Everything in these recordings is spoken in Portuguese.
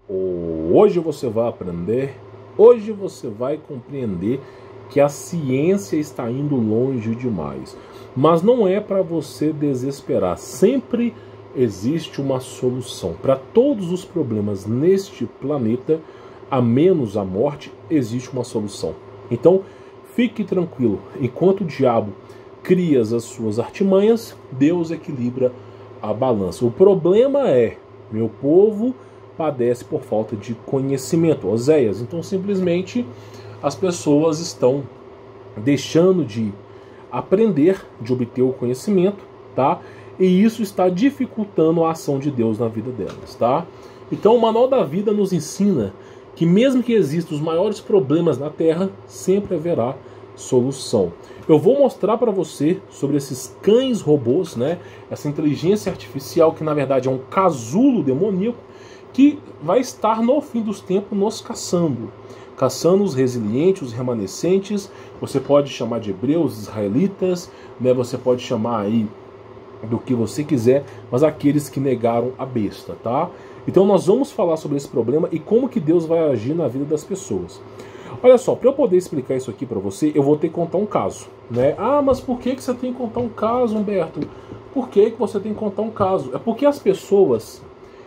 Hoje você vai aprender, hoje você vai compreender que a ciência está indo longe demais. Mas não é para você desesperar. Sempre existe uma solução. Para todos os problemas neste planeta, a menos a morte, existe uma solução. Então, fique tranquilo. Enquanto o diabo cria as suas artimanhas, Deus equilibra a balança. O problema é, meu povo padece por falta de conhecimento. Oséias, então simplesmente as pessoas estão deixando de aprender, de obter o conhecimento, tá? E isso está dificultando a ação de Deus na vida delas, tá? Então o Manual da Vida nos ensina que mesmo que existam os maiores problemas na Terra, sempre haverá solução. Eu vou mostrar para você sobre esses cães robôs, né? Essa inteligência artificial que na verdade é um casulo demoníaco que vai estar no fim dos tempos nos caçando. Caçando os resilientes, os remanescentes, você pode chamar de hebreus, israelitas, né? Você pode chamar aí do que você quiser, mas aqueles que negaram a besta, tá? Então nós vamos falar sobre esse problema e como que Deus vai agir na vida das pessoas. Olha só, para eu poder explicar isso aqui para você, eu vou ter que contar um caso, né? Ah, mas por que você tem que contar um caso, Humberto? Por que você tem que contar um caso? É porque as pessoas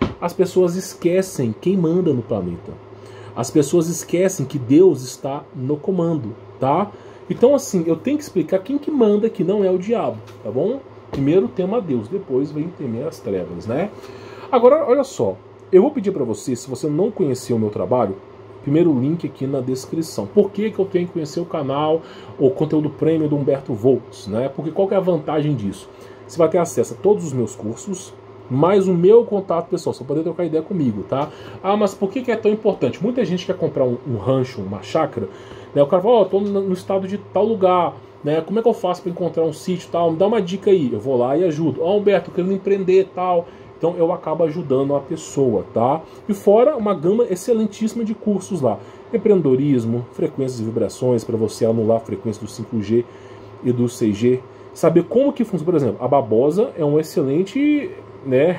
esquecem quem manda no planeta. As pessoas esquecem que Deus está no comando, tá? Então assim, eu tenho que explicar quem que manda, que não é o diabo, tá bom? Primeiro tema Deus, depois vem temer as trevas, né? Agora, olha só, eu vou pedir para você, se você não conheceu o meu trabalho, primeiro link aqui na descrição. Por que eu tenho que conhecer o canal, o conteúdo premium do Humberto Volz, né? Porque qual que é a vantagem disso? Você vai ter acesso a todos os meus cursos, mais o meu contato pessoal, você vai poder trocar ideia comigo, tá? Ah, mas por que é tão importante? Muita gente quer comprar um rancho, uma chácara, né? O cara fala, ó, tô no estado de tal lugar, né? Como é que eu faço para encontrar um sítio tal? Me dá uma dica aí. Eu vou lá e ajudo. Ó, Humberto, eu quero empreender tal. Então eu acabo ajudando a pessoa, tá? E fora uma gama excelentíssima de cursos lá. Empreendedorismo, frequências e vibrações, para você anular a frequência do 5G e do 6G. Saber como que funciona. Por exemplo, a babosa é um excelente, né,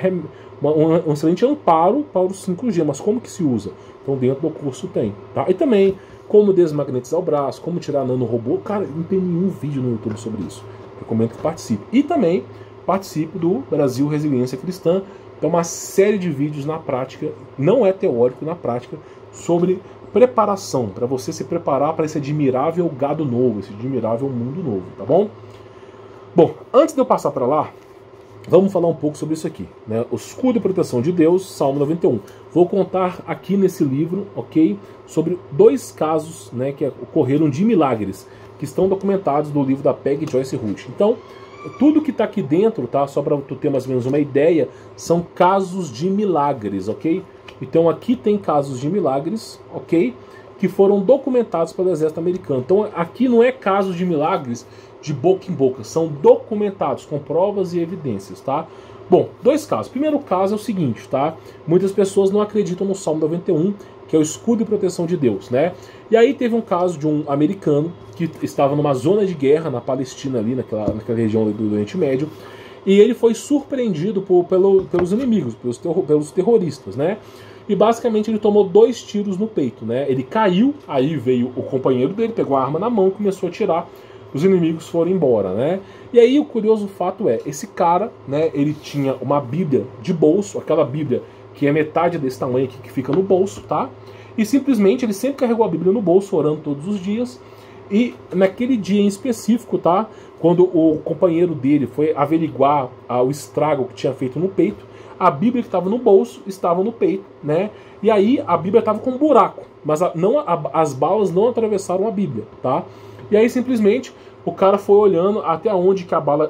um excelente amparo para o 5G, mas como que se usa? Então dentro do curso tem, tá? E também como desmagnetizar o braço, como tirar nanorobô. Cara, não tem nenhum vídeo no YouTube sobre isso. Recomendo que participe. E também participe do Brasil Resiliência Cristã. Então uma série de vídeos na prática, não é teórico, na prática, sobre preparação, para você se preparar para esse admirável gado novo, esse admirável mundo novo, tá bom? Bom, antes de eu passar para lá, vamos falar um pouco sobre isso aqui, né? O escudo e proteção de Deus, Salmo 91. Vou contar aqui nesse livro, ok? Sobre 2 casos, né, que ocorreram de milagres, que estão documentados no livro da Peggy Joyce Ruth. Então, tudo que está aqui dentro, tá? Só para tu ter mais ou menos uma ideia, são casos de milagres, ok? Então aqui tem casos de milagres, ok? Que foram documentados pelo exército americano. Então aqui não é casos de milagres de boca em boca, são documentados com provas e evidências, tá? Bom, 2 casos. Primeiro caso é o seguinte, tá? Muitas pessoas não acreditam no Salmo 91, que é o escudo e proteção de Deus, né? E aí teve um caso de um americano que estava numa zona de guerra na Palestina, ali naquela região do Oriente Médio, e ele foi surpreendido pelos inimigos, pelos terroristas, né? E basicamente ele tomou 2 tiros no peito, né? Ele caiu, aí veio o companheiro dele, pegou a arma na mão e começou a atirar. Os inimigos foram embora, né? E aí o curioso fato é, esse cara, né, ele tinha uma Bíblia de bolso, aquela Bíblia que é metade desse tamanho aqui, que fica no bolso, tá? E simplesmente ele sempre carregou a Bíblia no bolso, orando todos os dias. E naquele dia em específico, tá? Quando o companheiro dele foi averiguar o estrago que tinha feito no peito, a Bíblia que estava no bolso estava no peito, né? E aí a Bíblia estava com um buraco, mas as balas não atravessaram a Bíblia, tá? E aí simplesmente o cara foi olhando até onde que a bala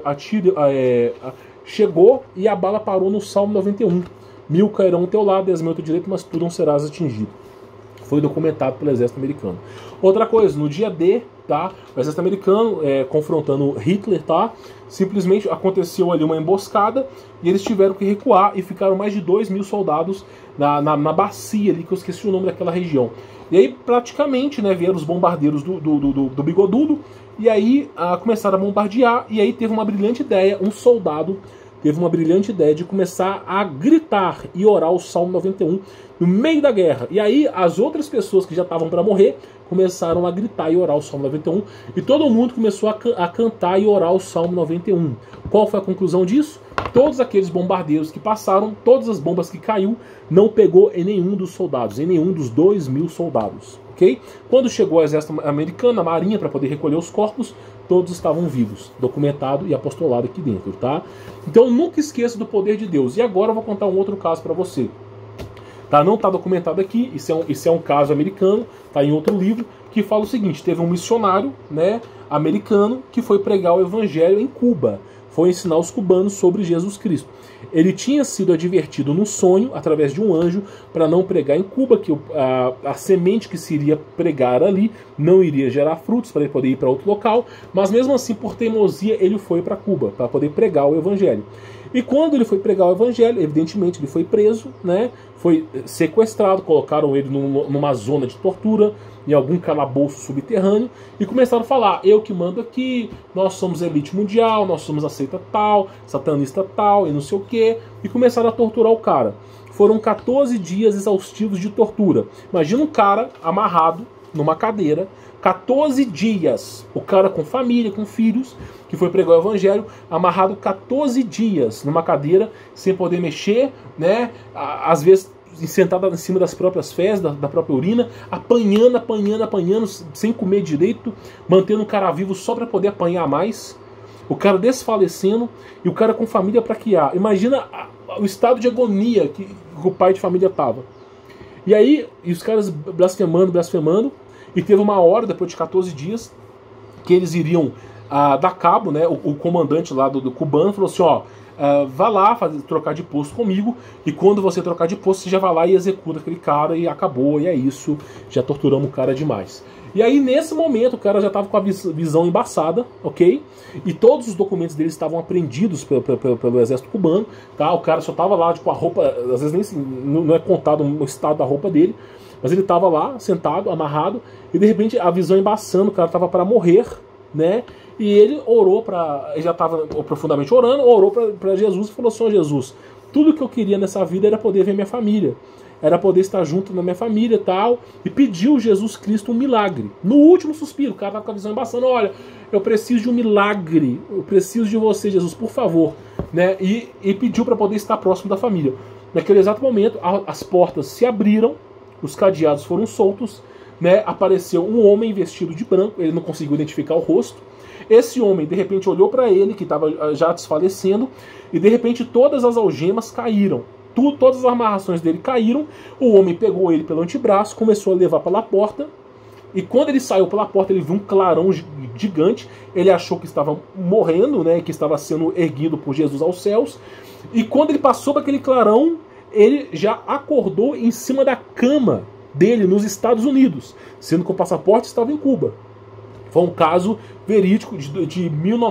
chegou e a bala parou no Salmo 91. 1000 cairão ao teu lado, 10.000 ao teu direito, mas tu não serás atingido. Foi documentado pelo exército americano. Outra coisa, no dia D, tá? O exército americano confrontando Hitler, tá? Simplesmente aconteceu ali uma emboscada e eles tiveram que recuar e ficaram mais de 2.000 soldados na bacia ali, que eu esqueci o nome daquela região. E aí praticamente, né, vieram os bombardeiros do bigodudo e aí começaram a bombardear e aí teve uma brilhante ideia, um soldado teve uma brilhante ideia de começar a gritar e orar o Salmo 91 no meio da guerra. E aí as outras pessoas que já estavam para morrer começaram a gritar e orar o Salmo 91, e todo mundo começou a cantar e orar o Salmo 91. Qual foi a conclusão disso? Todos aqueles bombardeiros que passaram, todas as bombas que caiu, não pegou em nenhum dos soldados, em nenhum dos 2.000 soldados. Okay? Quando chegou o exército americano, a marinha, para poder recolher os corpos, todos estavam vivos, documentado e apostolado aqui dentro. Tá? Então nunca esqueça do poder de Deus. E agora eu vou contar um outro caso para você. Tá? Não está documentado aqui, isso é um caso americano, está em outro livro, que fala o seguinte: teve um missionário, né, americano que foi pregar o evangelho em Cuba, foi ensinar os cubanos sobre Jesus Cristo. Ele tinha sido advertido no sonho, através de um anjo, para não pregar em Cuba, que a semente que se iria pregar ali não iria gerar frutos, para ele poder ir para outro local, mas mesmo assim, por teimosia, ele foi para Cuba, para poder pregar o evangelho. E quando ele foi pregar o evangelho, evidentemente ele foi preso, né? Foi sequestrado, colocaram ele numa zona de tortura, em algum calabouço subterrâneo, e começaram a falar: eu que mando aqui, nós somos elite mundial, nós somos a seita tal, satanista tal, e não sei o quê, e começaram a torturar o cara. Foram 14 dias exaustivos de tortura. Imagina um cara amarrado numa cadeira, 14 dias, o cara com família, com filhos, que foi pregar o evangelho, amarrado 14 dias numa cadeira, sem poder mexer, né? Às vezes sentado em cima das próprias fezes, da própria urina, apanhando, sem comer direito, mantendo o cara vivo só para poder apanhar mais, o cara desfalecendo, e o cara com família para criar. Imagina o estado de agonia que o pai de família estava. E aí, os caras blasfemando, e teve uma hora, depois de 14 dias, que eles iriam dar cabo, né? O comandante lá do cubano falou assim: ó, vá lá trocar de posto comigo, e quando você trocar de posto, você já vai lá e executa aquele cara, e acabou, e é isso, já torturamos o cara demais. E aí, nesse momento, o cara já estava com a visão embaçada, ok? E todos os documentos dele estavam apreendidos pelo exército cubano, tá? O cara só estava lá, tipo, a roupa, às vezes nem não é contado o estado da roupa dele, mas ele estava lá, sentado, amarrado, e de repente a visão embaçando, o cara estava para morrer, né? E ele orou ele já estava profundamente orando, orou para Jesus e falou: Senhor Jesus, tudo que eu queria nessa vida era poder ver minha família, era poder estar junto na minha família e tal, e pediu Jesus Cristo um milagre. No último suspiro, o cara estava com a visão embaçando: olha, eu preciso de um milagre, eu preciso de você, Jesus, por favor, né? E pediu para poder estar próximo da família. Naquele exato momento, as portas se abriram, os cadeados foram soltos, né? Apareceu um homem vestido de branco, ele não conseguiu identificar o rosto. Esse homem, de repente, olhou para ele, que estava já desfalecendo, e de repente todas as algemas caíram. Todas as amarrações dele caíram. O homem pegou ele pelo antebraço, começou a levar pela porta, e quando ele saiu pela porta, ele viu um clarão gigante. Ele achou que estava morrendo, né? Que estava sendo erguido por Jesus aos céus. E quando ele passou por aquele clarão, ele já acordou em cima da cama dele nos Estados Unidos, sendo que o passaporte estava em Cuba. Foi um caso verídico de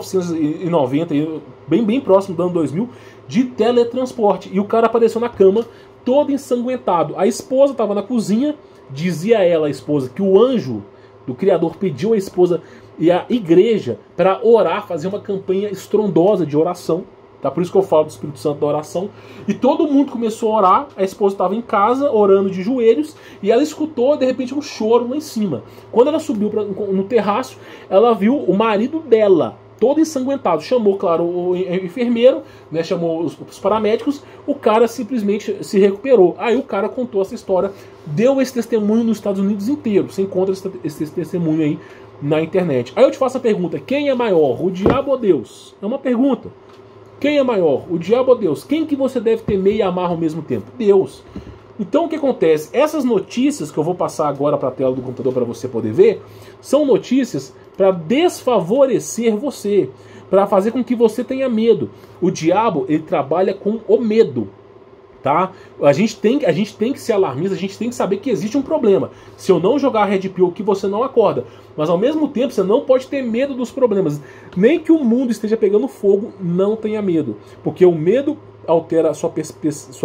1990, bem próximo do ano 2000, de teletransporte. E o cara apareceu na cama, todo ensanguentado. A esposa estava na cozinha, dizia ela, a esposa, que o anjo do Criador pediu a esposa e a igreja para orar, fazer uma campanha estrondosa de oração. Tá? Por isso que eu falo do Espírito Santo da oração. E todo mundo começou a orar. A esposa estava em casa, orando de joelhos, e ela escutou, de repente, um choro lá em cima. Quando ela subiu no terraço, ela viu o marido dela, todo ensanguentado. Chamou, claro, o enfermeiro, né, chamou os paramédicos. O cara simplesmente se recuperou. Aí o cara contou essa história, deu esse testemunho nos Estados Unidos inteiro. Você encontra esse testemunho aí na internet. Aí eu te faço a pergunta: quem é maior, o diabo ou Deus? É uma pergunta. Quem é maior, o diabo ou Deus? Quem que você deve temer e amar ao mesmo tempo? Deus. Então o que acontece? Essas notícias que eu vou passar agora para a tela do computador para você poder ver, são notícias para desfavorecer você, para fazer com que você tenha medo. O diabo, ele trabalha com o medo. Tá? A gente tem que ser alarmista, a gente tem que saber que existe um problema. Se eu não jogar Red Pill aqui, você não acorda. Mas ao mesmo tempo, você não pode ter medo dos problemas. Nem que o mundo esteja pegando fogo, não tenha medo. Porque o medo altera a sua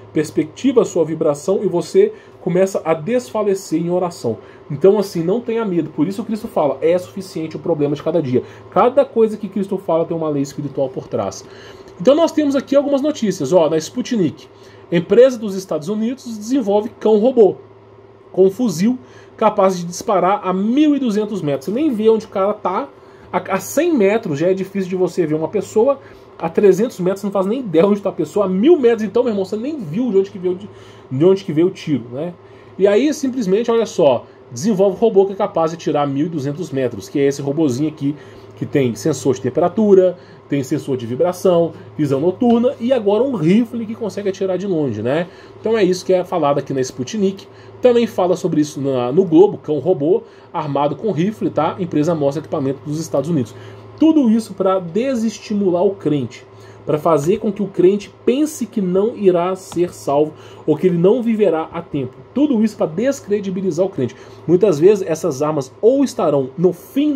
perspectiva a sua vibração e você começa a desfalecer em oração. Então, assim, não tenha medo. Por isso Cristo fala, é suficiente o problema de cada dia. Cada coisa que Cristo fala tem uma lei espiritual por trás. Então nós temos aqui algumas notícias. Ó, na Sputnik, empresa dos Estados Unidos desenvolve cão-robô com um fuzil capaz de disparar a 1.200 metros. Você nem vê onde o cara tá. A 100 metros já é difícil de você ver uma pessoa. A 300 metros você não faz nem ideia onde está a pessoa. A 1.000 metros, então, meu irmão, você nem viu de onde que veio o tiro, né? E aí, simplesmente, olha só, desenvolve um robô que é capaz de tirar 1.200 metros, que é esse robozinho aqui, que tem sensor de temperatura, tem sensor de vibração, visão noturna e agora um rifle que consegue atirar de longe, né? Então é isso que é falado aqui na Sputnik. Também fala sobre isso no Globo, que é um robô armado com rifle, tá? A empresa mostra equipamento dos Estados Unidos. Tudo isso para desestimular o crente, para fazer com que o crente pense que não irá ser salvo ou que ele não viverá a tempo. Tudo isso para descredibilizar o crente. Muitas vezes essas armas ou estarão no fim,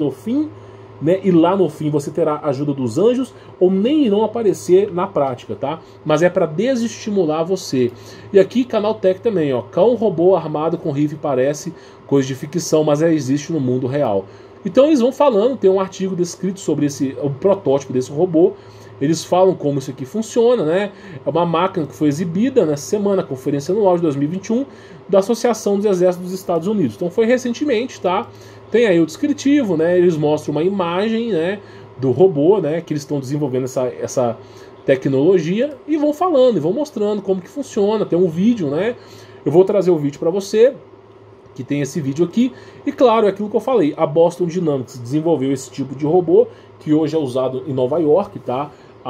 né, e lá no fim você terá a ajuda dos anjos, ou nem irão aparecer na prática, tá? Mas é para desestimular você. E aqui, Canaltech também, ó, cão robô armado com rifle parece coisa de ficção, mas existe no mundo real. Então eles vão falando, tem um artigo descrito sobre o protótipo desse robô. Eles falam como isso aqui funciona, né? É uma máquina que foi exibida nessa semana, Conferência Anual de 2021, da Associação dos Exércitos dos Estados Unidos. Então foi recentemente, tá? Tem aí o descritivo, né? Eles mostram uma imagem, né, do robô, né, que eles estão desenvolvendo essa tecnologia e vão falando, e vão mostrando como que funciona. Tem um vídeo, né? Eu vou trazer o vídeo para você, que tem esse vídeo aqui. E claro, é aquilo que eu falei, a Boston Dynamics desenvolveu esse tipo de robô, que hoje é usado em Nova York, tá?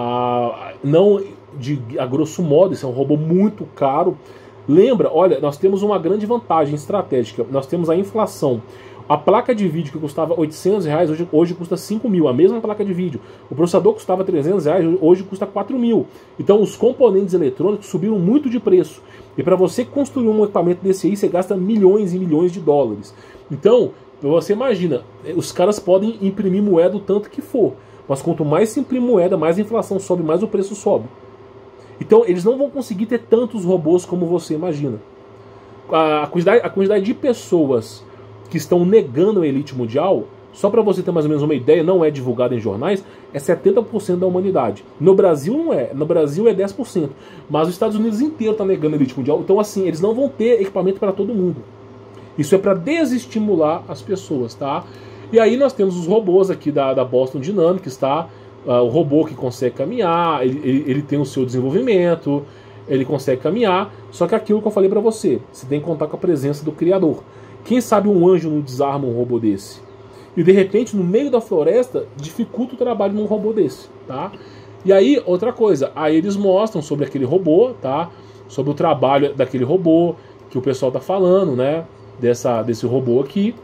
Não a grosso modo, esse é um robô muito caro. Lembra, olha, nós temos uma grande vantagem estratégica, nós temos a inflação. A placa de vídeo que custava R$800, hoje custa 5 mil, a mesma placa de vídeo. O processador custava R$300, hoje custa 4 mil. Então os componentes eletrônicos subiram muito de preço. E para você construir um equipamento desse aí, você gasta milhões e milhões de dólares. Então, você imagina, os caras podem imprimir moeda o tanto que for. Mas quanto mais se imprime moeda, mais a inflação sobe, mais o preço sobe. Então eles não vão conseguir ter tantos robôs como você imagina. A quantidade de pessoas que estão negando a elite mundial, só para você ter mais ou menos uma ideia, não é divulgado em jornais, é 70% da humanidade. No Brasil não é, no Brasil é 10%, mas os Estados Unidos inteiro está negando a elite mundial, então assim, eles não vão ter equipamento para todo mundo. Isso é para desestimular as pessoas, tá? E aí nós temos os robôs aqui da Boston Dynamics, tá? O robô que consegue caminhar, ele tem o seu desenvolvimento, ele consegue caminhar, só que aquilo que eu falei para você tem que contar com a presença do Criador. Quem sabe um anjo não desarma um robô desse? E de repente, no meio da floresta, dificulta o trabalho num robô desse, tá? E aí, outra coisa, aí eles mostram sobre aquele robô, tá? Sobre o trabalho daquele robô, que o pessoal tá falando, né? Desse robô aqui.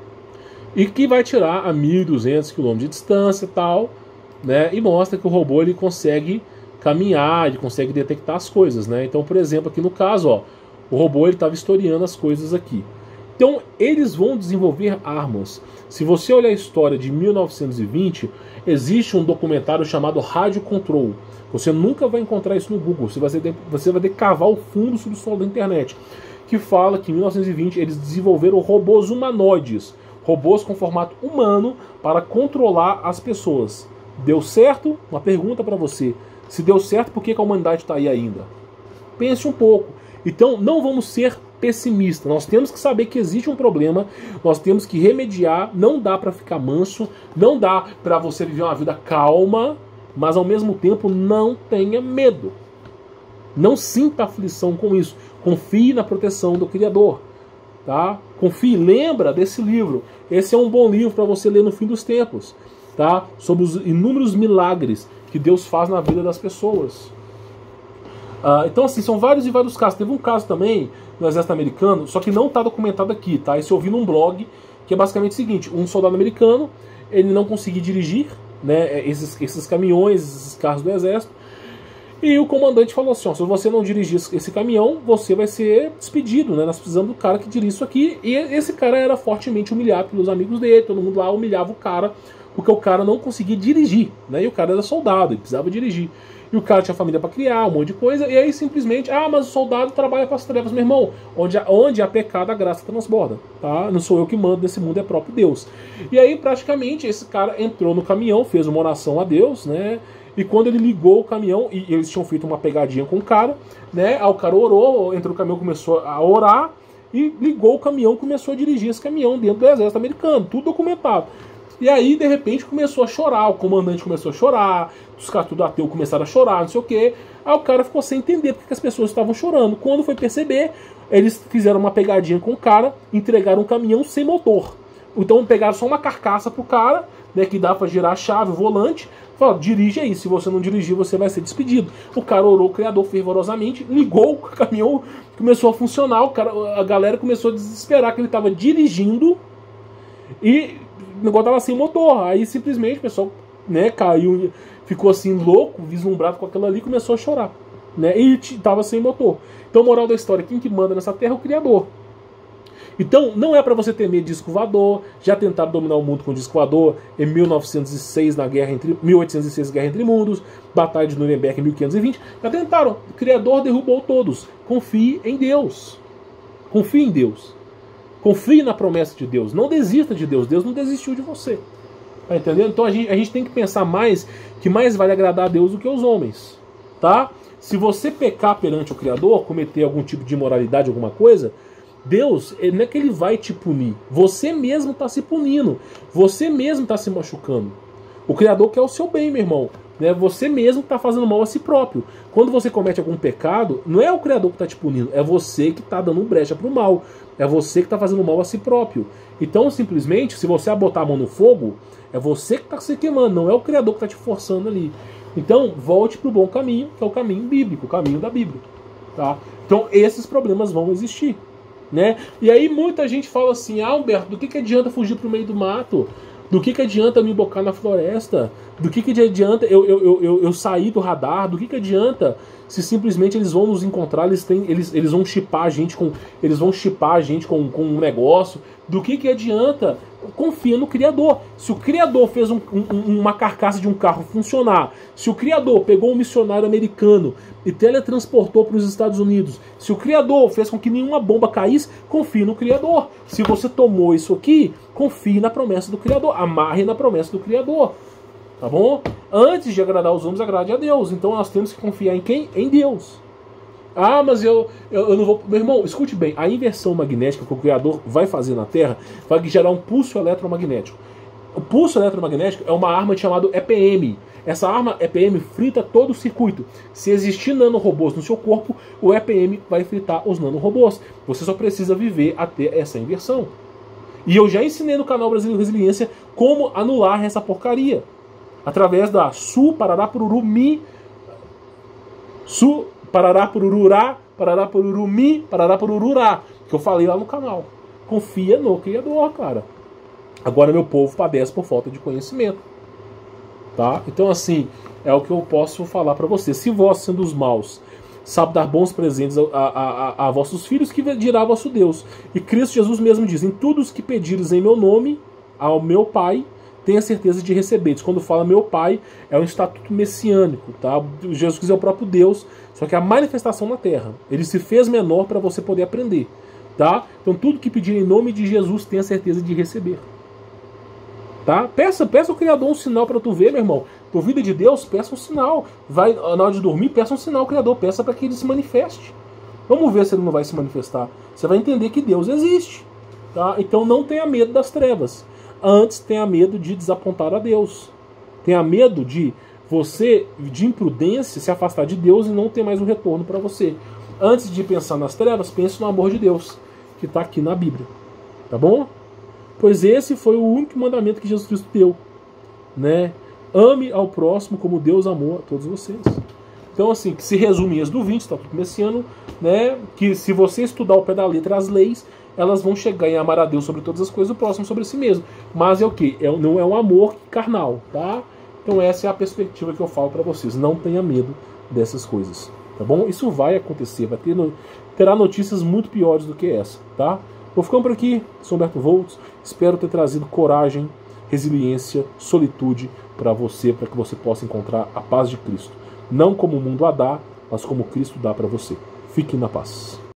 E que vai tirar a 1.200 km de distância e tal, né? E mostra que o robô, ele consegue caminhar, ele consegue detectar as coisas, né? Então, por exemplo, aqui no caso, ó, o robô, ele tá vistoriando as coisas aqui. Então, eles vão desenvolver armas. Se você olhar a história de 1920, existe um documentário chamado Rádio Control. Você nunca vai encontrar isso no Google. Você vai ter que cavar o fundo subsolo da internet. Que fala que em 1920 eles desenvolveram robôs humanoides. Robôs com formato humano para controlar as pessoas. Deu certo? Uma pergunta para você. Se deu certo, por que a humanidade está aí ainda? Pense um pouco. Então, não vamos ser pessimistas. Nós temos que saber que existe um problema, nós temos que remediar, não dá para ficar manso, não dá para você viver uma vida calma, mas ao mesmo tempo não tenha medo. Não sinta aflição com isso. Confie na proteção do Criador. Tá? Confie, lembra desse livro. Esse é um bom livro para você ler no fim dos tempos. Tá? Sobre os inúmeros milagres que Deus faz na vida das pessoas. Então, assim, são vários e vários casos. Teve um caso também no exército americano, só que não está documentado aqui, tá? Isso eu vi num blog, que é basicamente o seguinte: um soldado americano, ele não conseguia dirigir, né, esses caminhões, esses carros do exército, e o comandante falou assim, ó, se você não dirigir esse caminhão, você vai ser despedido, né? Nós precisamos do cara que dirige isso aqui. E esse cara era fortemente humilhado pelos amigos dele, todo mundo lá humilhava o cara, porque o cara não conseguia dirigir, né? E o cara era soldado, ele precisava dirigir. E o cara tinha família para criar, um monte de coisa, e aí simplesmente, mas o soldado trabalha para as trevas, meu irmão. Onde há pecado, a graça transborda, tá? Não sou eu que mando nesse mundo, é próprio Deus. E aí, praticamente, esse cara entrou no caminhão, fez uma oração a Deus, né? E quando ele ligou o caminhão, e eles tinham feito uma pegadinha com o cara, né? Aí o cara orou, entrou no caminhão, começou a orar, e ligou o caminhão, começou a dirigir esse caminhão dentro do exército americano, tudo documentado. E aí, de repente, começou a chorar, o comandante começou a chorar, os caras tudo ateu começaram a chorar, não sei o quê. Aí o cara ficou sem entender porque as pessoas estavam chorando. Quando foi perceber, eles fizeram uma pegadinha com o cara, entregaram um caminhão sem motor. Então pegaram só uma carcaça pro cara, né, que dá pra girar a chave, o volante, falaram, dirige aí, se você não dirigir, você vai ser despedido. O cara orou o Criador fervorosamente, ligou o caminhão, começou a funcionar, a galera começou a desesperar que ele estava dirigindo e o negócio estava sem motor. Aí simplesmente o pessoal, né, caiu, ficou assim louco, vislumbrado com aquilo ali, começou a chorar, né, e estava sem motor. Então, moral da história, quem que manda nessa terra é o Criador. Então, não é para você temer disco voador. Já tentaram dominar o mundo com disco voador em 1806, Guerra Entre Mundos, Batalha de Nuremberg em 1520. Já tentaram. O Criador derrubou todos. Confie em Deus. Confie em Deus. Confie na promessa de Deus. Não desista de Deus. Deus não desistiu de você. Tá entendendo? Então a gente tem que pensar mais que mais vale agradar a Deus do que os homens. Tá? Se você pecar perante o Criador, cometer algum tipo de imoralidade, alguma coisa, Deus, não é que ele vai te punir. Você mesmo está se punindo. Você mesmo está se machucando. O Criador quer o seu bem, meu irmão. Né? Você mesmo está fazendo mal a si próprio. Quando você comete algum pecado, não é o Criador que está te punindo. É você que está dando brecha para o mal. É você que está fazendo mal a si próprio. Então, simplesmente, se você botar a mão no fogo, é você que está se queimando. Não é o Criador que está te forçando ali. Então, volte para o bom caminho, que é o caminho bíblico, o caminho da Bíblia. Tá? Então, esses problemas vão existir. Né? E aí muita gente fala assim, Humberto, do que adianta fugir pro meio do mato? Do que adianta me embocar na floresta? Do que adianta eu sair do radar? Do que adianta se simplesmente eles vão nos encontrar, eles vão chipar a gente com um negócio? Do que adianta? Confia no Criador. Se o Criador fez uma carcaça de um carro funcionar, se o Criador pegou um missionário americano e teletransportou para os Estados Unidos, se o Criador fez com que nenhuma bomba caísse, confie no Criador. Se você tomou isso aqui, confie na promessa do Criador. Amarre na promessa do Criador. Tá bom? Antes de agradar os homens, agrade a Deus. Então nós temos que confiar em quem? Em Deus. Mas eu não vou... Meu irmão, escute bem. A inversão magnética que o Criador vai fazer na Terra vai gerar um pulso eletromagnético. O pulso eletromagnético é uma arma chamada EPM. Essa arma EPM frita todo o circuito. Se existir nanorobôs no seu corpo, o EPM vai fritar os nanorobôs. Você só precisa viver até essa inversão. E eu já ensinei no canal Brasil Resiliência como anular essa porcaria. Através da Su, Parará, Pururu, Mi... Su... Parará, purururá, parará, pururumi, parará, purururá, que eu falei lá no canal. Confia no Criador, cara. Agora meu povo padece por falta de conhecimento. Tá? Então assim, é o que eu posso falar para você. Se vós, sendo os maus, sabe dar bons presentes a vossos filhos, que dirá vosso Deus. E Cristo Jesus mesmo diz, em tudo os que pedires em meu nome, ao meu Pai, tenha certeza de receberes. Quando fala meu Pai, é um estatuto messiânico, tá? Jesus Cristo é o próprio Deus, só que a manifestação na terra. Ele se fez menor para você poder aprender, tá? Então tudo que pedir em nome de Jesus, tenha certeza de receber. Tá? Peça ao Criador um sinal para tu ver, meu irmão. Duvida de Deus, peça um sinal. Vai na hora de dormir, peça um sinal ao Criador, peça para que ele se manifeste. Vamos ver se ele não vai se manifestar. Você vai entender que Deus existe, tá? Então não tenha medo das trevas. Antes, tenha medo de desapontar a Deus. Tenha medo de você, de imprudência, se afastar de Deus e não ter mais um retorno para você. Antes de pensar nas trevas, pense no amor de Deus, que está aqui na Bíblia. Tá bom? Pois esse foi o único mandamento que Jesus Cristo deu. Né? Ame ao próximo como Deus amou a todos vocês. Então, assim, que se resume em Êxodo 20, Estatuto Messiano, né? Que se você estudar ao pé da letra as leis, elas vão chegar em amar a Deus sobre todas as coisas, o próximo sobre si mesmo. Mas é o quê? Não é um amor carnal, tá? Então essa é a perspectiva que eu falo para vocês. Não tenha medo dessas coisas, tá bom? Isso vai acontecer, terá notícias muito piores do que essa, tá? Vou ficando por aqui, sou Humberto Volts, espero ter trazido coragem resiliência, solitude para você, para que você possa encontrar a paz de Cristo. Não como o mundo a dá, mas como Cristo dá para você. Fique na paz.